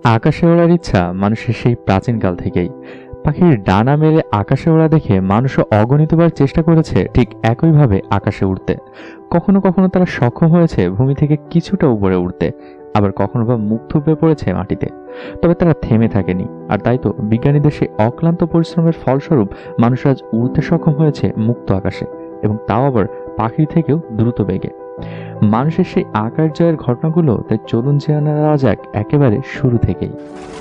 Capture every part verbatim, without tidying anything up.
আকাশে ওড়ার ইচ্ছা মানুষের সেই প্রাচীনকাল থেকেই। পাখির ডানা মেলে আকাশে ওড়া দেখে মানুষও অগণিতবার চেষ্টা করেছে ঠিক একইভাবে আকাশে উড়তে। কখনো কখনো তারা সক্ষম হয়েছে ভূমি থেকে কিছুটা উপরে উঠতে, আবার কখনো বা মুখ থুবড়ে পড়েছে মাটিতে। তবে তারা থেমে থাকেনি, আর তাই তো বিজ্ঞানীদের সেই অক্লান্ত পরিশ্রমের ফলস্বরূপ মানুষ আজ উড়তে সক্ষম হয়েছে মুক্ত আকাশে, এবং তাও আবার পাখির থেকেও দ্রুত বেগে। মানুষের সেই আকাশ জয়ের ঘটনাগুলো তাই চলুন জেনে নেওয়া যাক একেবারে শুরু থেকেই।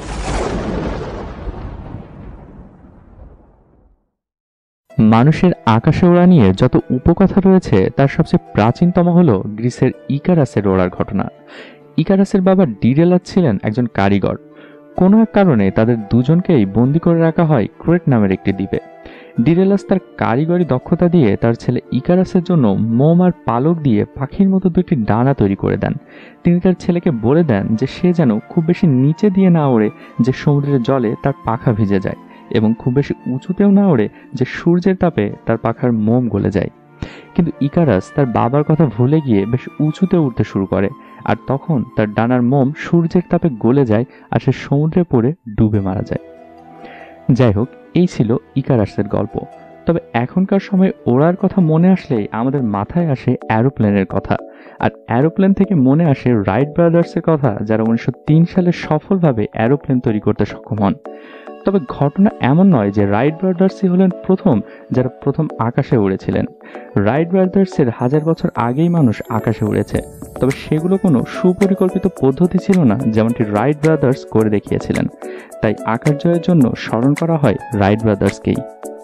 মানুষের আকাশে ওড়া নিয়ে যত উপকথা রয়েছে তার সবচেয়ে প্রাচীনতম হল গ্রিসের ইকারাসের ওড়ার ঘটনা। ইকারাসের বাবা ডিডেলাস ছিলেন একজন কারিগর। কোনো এক কারণে তাদের দুজনকেই বন্দি করে রাখা হয় ক্রেট নামের একটি দ্বীপে। ডিডেলাস তার কারিগরি দক্ষতা দিয়ে তার ছেলে ইকারাসের জন্য মোম আর পালক দিয়ে পাখির মতো দুটি ডানা তৈরি করে দেন। তিনি তার ছেলেকে বলে দেন যে সে যেন খুব বেশি নিচে দিয়ে না ওড়ে যে সমুদ্রের জলে তার পাখা ভিজে যায়, এবং খুব বেশি উঁচুতেও না ওড়ে যে সূর্যের তাপে তার পাখার মোম গলে যায়। কিন্তু ইকারাস তার বাবার কথা ভুলে গিয়ে বেশ উঁচুতে উঠতে শুরু করে, আর তখন তার ডানার মোম সূর্যের তাপে গলে যায় আর সে সমুদ্রে পড়ে ডুবে মারা যায়। যাই হোক, এই ছিল ইকারাসের গল্প। তবে এখনকার সময় ওড়ার কথা মনে আসলেই আমাদের মাথায় আসে অ্যারোপ্লেনের কথা, আর অ্যারোপ্লেন থেকে মনে আসে রাইট ব্রাদার্সের কথা, যারা উনিশশো তিন সালে সফলভাবে অ্যারোপ্লেন তৈরি করতে সক্ষম হন। তবে ঘটনা এমন নয় যে রাইট ব্রাদার্সই হলেন প্রথম যারা প্রথম আকাশে উড়েছিলেন। রাইট ব্রাদার্সের হাজার বছর আগেই মানুষ আকাশে উড়েছে, তবে সেগুলো কোনো সুপরিকল্পিত পদ্ধতি ছিল না যেমনটি রাইট ব্রাদার্স করে দেখিয়েছিলেন। তাই আকাশ জয়ের জন্য স্মরণ করা হয় রাইট ব্রাদার্সকেই।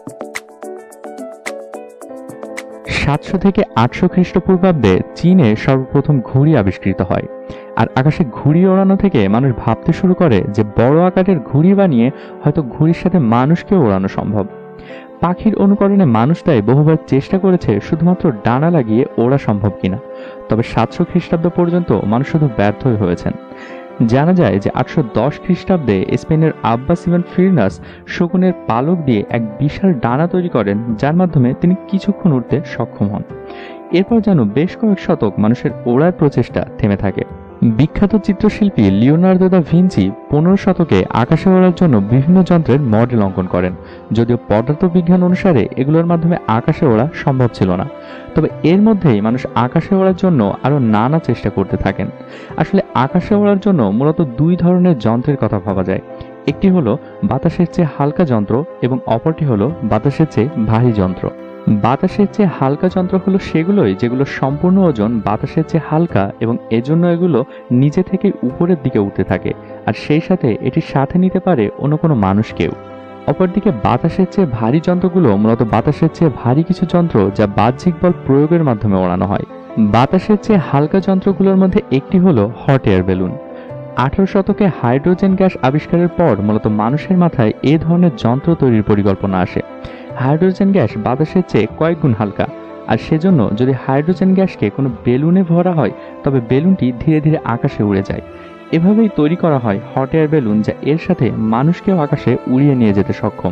সাতশো থেকে আটশো খ্রিস্টপূর্বাব্দে চীনে সর্বপ্রথম ঘুড়ি আবিষ্কৃত হয়, আর আকাশে ঘুড়ি ওড়ানো থেকে মানুষ ভাবতে শুরু করে যে বড় আকারের ঘুড়ি বানিয়ে হয়তো ঘুড়ির সাথে মানুষকেও ওড়ানো সম্ভব। পাখির অনুকরণে মানুষ তাই বহুবার চেষ্টা করেছে শুধুমাত্র ডানা লাগিয়ে ওড়া সম্ভব কিনা। তবে সাতশো খ্রিস্টাব্দ পর্যন্ত মানুষ শুধু ব্যর্থই হয়েছেন। জানা যায় যে আটশো দশ খ্রিস্টাব্দে স্পেনের আব্বাস ইবন ফিরনাস শকুনের পালক দিয়ে এক বিশাল ডানা তৈরি করেন, যার মাধ্যমে তিনি কিছুক্ষণ উড়তে সক্ষম হন। এরপর যেন বেশ কয়েক শতক মানুষের ওড়ার প্রচেষ্টা থেমে থাকে। বিখ্যাত চিত্রশিল্পী লিওনার্দো দা ভিঞ্চি পনেরো শতকে আকাশে ওড়ার জন্য বিভিন্ন যন্ত্রের মডেল অঙ্কন করেন, যদিও পদার্থবিজ্ঞান অনুসারে এগুলোর মাধ্যমে আকাশে ওড়া সম্ভব ছিল না। তবে এর মধ্যেই মানুষ আকাশে ওড়ার জন্য আরও নানা চেষ্টা করতে থাকেন। আসলে আকাশে ওড়ার জন্য মূলত দুই ধরনের যন্ত্রের কথা ভাবা যায়। একটি হলো বাতাসের চেয়ে হালকা যন্ত্র, এবং অপরটি হলো বাতাসের চেয়ে ভারী যন্ত্র। বাতাসের চেয়ে হালকা যন্ত্র হলো সেগুলোই যেগুলো সম্পূর্ণ ওজন বাতাসের চেয়ে হালকা, এবং এজন্য এগুলো নিচে থেকে উপরের দিকে উঠতে থাকে, আর সেই সাথে এটির সাথে নিতে পারে অন্য কোনো মানুষকেও। অপরদিকে বাতাসের চেয়ে ভারী যন্ত্রগুলো মূলত বাতাসের চেয়ে ভারী কিছু যন্ত্র যা বাহ্যিক বল প্রয়োগের মাধ্যমে ওড়ানো হয়। বাতাসের চেয়ে হালকা যন্ত্রগুলোর মধ্যে একটি হলো হট এয়ার বেলুন। আঠারো শতকে হাইড্রোজেন গ্যাস আবিষ্কারের পর মূলত মানুষের মাথায় এ ধরনের যন্ত্র তৈরির পরিকল্পনা আসে। হাইড্রোজেন গ্যাস বাতাসের চেয়ে কয়েক গুণ হালকা, আর সেজন্য যদি হাইড্রোজেন গ্যাসকে কোনো বেলুনে ভরা হয় তবে বেলুনটি ধীরে ধীরে আকাশে উড়ে যায়। এভাবেই তৈরি করা হয় হট এয়ার বেলুন, যা এর সাথে মানুষকেও আকাশে উড়িয়ে নিয়ে যেতে সক্ষম।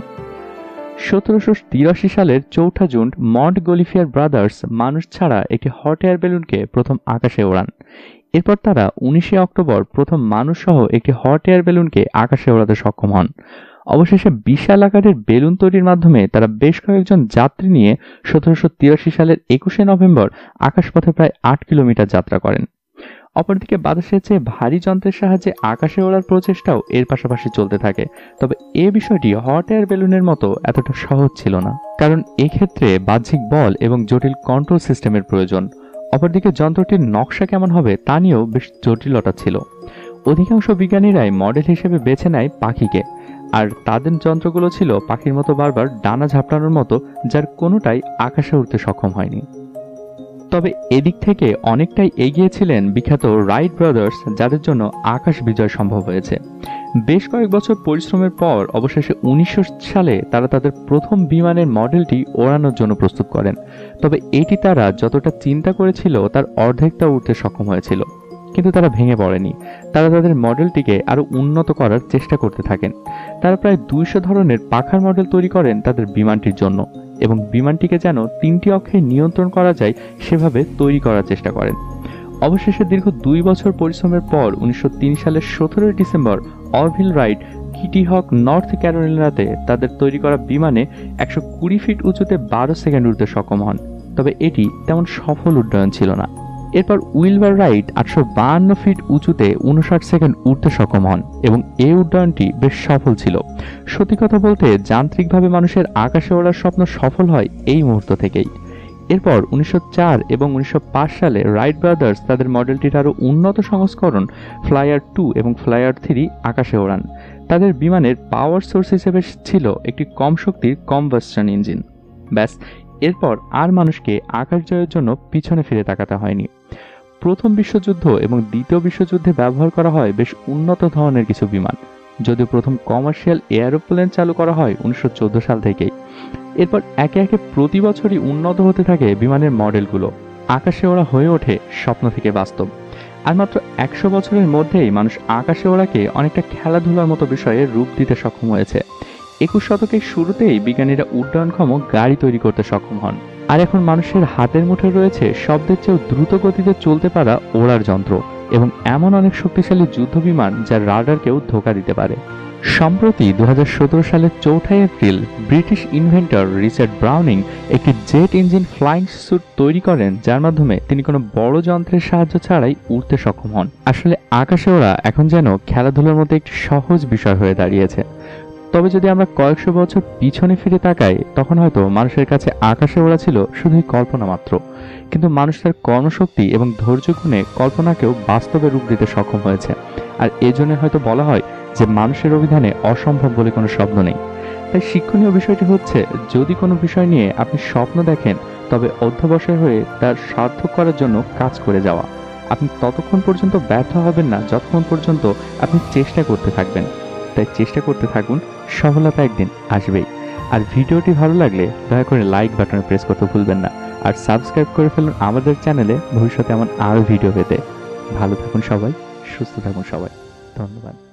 সতেরোশো তিরাশি সালের চৌঠা জুন মন্ট গলিফিয়ার ব্রাদার্স মানুষ ছাড়া একটি হট এয়ার বেলুনকে প্রথম আকাশে ওড়ান। এরপর তারা উনিশে অক্টোবর প্রথম মানুষ সহ একটি হট এয়ার বেলুনকে আকাশে ওড়াতে সক্ষম হন। অবশেষে বিশাল আকারের বেলুন তৈরির মাধ্যমে তারা বেশ কয়েকজন যাত্রী নিয়ে সতেরোশো তিরাশি সালের একুশে নভেম্বর আকাশপথে প্রায় আট কিলোমিটার যাত্রা করেন। অপরদিকে বাতাসের চেয়ে ভারী যন্ত্রের সাহায্যে আকাশে ওড়ার প্রচেষ্টাও এর পাশাপাশি চলতে থাকে। তবে এ বিষয়টি হট এয়ার বেলুনের মতো এতটা সহজ ছিল না, কারণ এক্ষেত্রে বাহ্যিক বল এবং জটিল কন্ট্রোল সিস্টেমের প্রয়োজন। অপরদিকে যন্ত্রটির নকশা কেমন হবে তা নিয়েও বেশ জটিলতা ছিল। অধিকাংশ বিজ্ঞানীরাই মডেল হিসেবে বেছে নেয় পাখিকে, আর তাদের যন্ত্রগুলো ছিল পাখির মতো বারবার ডানা ঝাপটানোর মতো, যার কোনোটাই আকাশে উঠতে সক্ষম হয়নি। তবে এদিক থেকে অনেকটাই এগিয়ে ছিলেন বিখ্যাত রাইট ব্রাদার্স, যাদের জন্য আকাশ বিজয় সম্ভব হয়েছে। বেশ কয়েক বছর পরিশ্রমের পর অবশেষে উনিশশো সালে তারা তাদের প্রথম বিমানের মডেলটি ওড়ানোর জন্য প্রস্তুত করেন। তবে এটি তারা যতটা চিন্তা করেছিল তার অর্ধেকটা উঠতে সক্ষম হয়েছিল, কিন্তু তারা ভেঙে পড়েনি। তারা তাদের মডেলটিকে আরও উন্নত করার চেষ্টা করতে থাকেন। তারা প্রায় দুইশো ধরনের পাখার মডেল তৈরি করেন তাদের বিমানটির জন্য, এবং বিমানটিকে যেন তিনটি অক্ষে নিয়ন্ত্রণ করা যায় সেভাবে তৈরি করার চেষ্টা করেন। অবশেষে দীর্ঘ দুই বছর পরিশ্রমের পর উনিশশো তিন সালের সতেরোই December Orville Wright Kitty Hawk North ক্যারোলিনাতে তাদের তৈরি করা বিমানে একশো কুড়ি ফিট উঁচুতে বারো সেকেন্ড উঠতে সক্ষম হন, তবে এটি তেমন সফল উড্ডয়ন ছিল না। এরপর উইলবার রাইট আটশো বাহান্ন ফিট উঁচুতে উনষাট সেকেন্ড উঠতে সক্ষম হন এবং এই উড্ডয়নটি বেশ সফল ছিল। সত্যি কথা বলতে যান্ত্রিকভাবে মানুষের আকাশে ওড়ার স্বপ্ন সফল হয় এই মুহূর্ত থেকেই। এরপর উনিশশো চার এবং উনিশশো পাঁচ সালে রাইট ব্রাদার্স তাদের মডেলটির আরও উন্নত সংস্করণ ফ্লায়ার টু এবং ফ্লায়ার থ্রি আকাশে ওড়ান। তাদের বিমানের পাওয়ার সোর্স হিসেবে ছিল একটি কম শক্তির কম্বাসশন ইঞ্জিন। ব্যাস, এরপর আর মানুষকে আকাশ জয়ের জন্য পিছনে ফিরে তাকাতে হয়নি। প্রথম বিশ্বযুদ্ধ এবং দ্বিতীয় বিশ্বযুদ্ধে ব্যবহার করা হয় বেশ উন্নত ধরনের কিছু বিমান, যদিও প্রথম কমার্শিয়াল এয়ারোপ্লেন চালু করা হয় উনিশশো চোদ্দ সাল থেকেই। এরপর একে একে প্রতি বছরই উন্নত হতে থাকে বিমানের মডেলগুলো, আকাশে ওড়া হয়ে ওঠে স্বপ্ন থেকে বাস্তব। আর মাত্র একশো বছরের মধ্যেই মানুষ আকাশে ওড়াকে অনেকটা খেলাধুলার মতো বিষয়ে রূপ দিতে সক্ষম হয়েছে। একুশ শতকের শুরুতেই বিজ্ঞানীরা উড্ডয়নক্ষম গাড়ি তৈরি করতে সক্ষম হন, আর এখন মানুষের হাতের মুঠে রয়েছে শব্দের চেয়েও দ্রুত গতিতে চলতে পারা ওড়ার যন্ত্র এবং এমন অনেক শক্তিশালী যুদ্ধ বিমান যা রাডারকেও ধোঁকা দিতে পারে। সম্প্রতি দু হাজার সতেরো সালের চৌঠা April British inventor Richard Browning একটি জেট ইঞ্জিন ফ্লাইং স্যুট তৈরি করেন, যার মাধ্যমে তিনি কোনো বড় যন্ত্রের সাহায্য ছাড়াই উড়তে সক্ষম হন। আসলে আকাশে ওড়া এখন যেন খেলাধুলার মধ্যে একটি সহজ বিষয় হয়ে দাঁড়িয়েছে। তবে যদি আমরা কয়েকশো বছর পিছনে ফিরে তাকাই, তখন হয়তো মানুষের কাছে আকাশে ওড়া ছিল শুধুই কল্পনা মাত্র, কিন্তু মানুষ তার কর্মশক্তি এবং ধৈর্য গুণে কল্পনাকেও বাস্তবে রূপ দিতে সক্ষম হয়েছে। আর এজন্য হয়তো বলা হয় যে মানুষের অভিধানে অসম্ভব বলে কোনো শব্দ নেই। তাই শিক্ষণীয় বিষয়টি হচ্ছে, যদি কোনো বিষয় নিয়ে আপনি স্বপ্ন দেখেন, তবে অধ্যবসায় হয়ে তার সার্থক করার জন্য কাজ করে যাওয়া। আপনি ততক্ষণ পর্যন্ত ব্যর্থ হবেন না যতক্ষণ পর্যন্ত আপনি চেষ্টা করতে থাকবেন। তাই চেষ্টা করতে থাকুন, সফলতা একদিন আসবেই। আর ভিডিওটি ভালো লাগলে দয়া করে লাইক বাটনে প্রেস করতে ভুলবেন না, আর সাবস্ক্রাইব করে ফেলুন আমাদের চ্যানেলে ভবিষ্যতে এমন আরও ভিডিও পেতে। ভালো থাকুন সবাই, সুস্থ থাকুন সবাই, ধন্যবাদ।